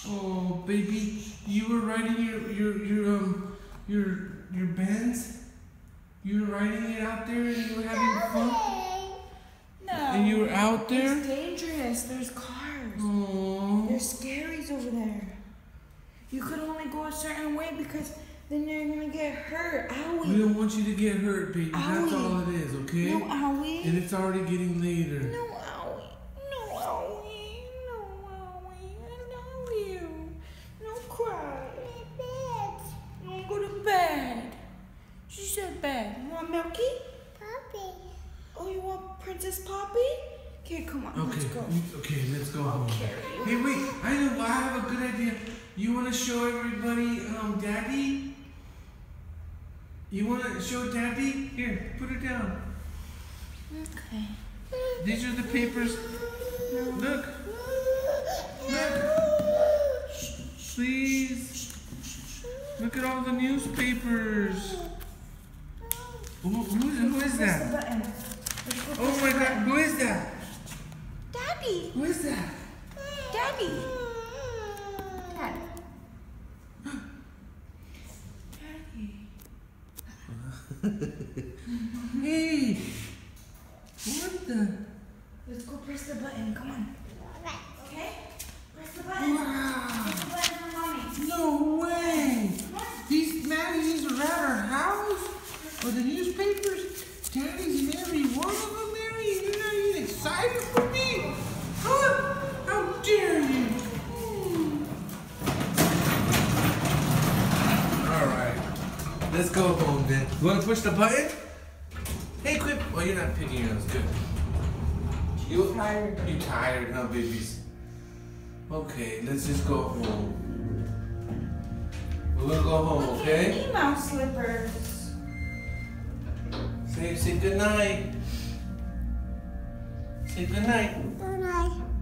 Oh, baby, you were riding your Benz. You were riding it out there, and you were having fun. No. And you were out there. It's dangerous. There's cars. Oh. There's scaries over there. You could only go a certain way because then you're gonna get hurt. Owie. We don't want you to get hurt, baby. Owie. That's all it is, okay? No, Owie. And it's already getting later. No, Owie. No, Owie. No, Owie. I love you. No cry. No, go to bed. She said bed. You want Milky? Puppy. Oh, you want Princess Poppy? Okay, come on. Okay, Let's go. okay, let's go home. carry you. Hey, wait, I know, I have a good idea. You want to show everybody, Daddy? You want to show Daddy? Here, put it down. Okay. These are the papers. Look. Look. Please. Look at all the newspapers. Who is Press the that? button. Oh my God, who is that? Daddy. Who is that? Daddy. Dad. Daddy. Hey, what the? Let's go press the button. Come on. Okay? Press the button. Wow. Press the button for mommy. No way. Come on. These magazines are at our house? Or the newspapers? Daddy's in every one of them, Mary? You're not even excited for me? Huh? How dare you? Alright. Let's go home then. You want to push the button? Hey, quit. Oh, you're not picking your nose. Good. You tired? You tired, huh, babies? Okay, let's just go home. We're gonna go home, okay? Minnie Mouse slippers. Say good night. Say good night. Good night.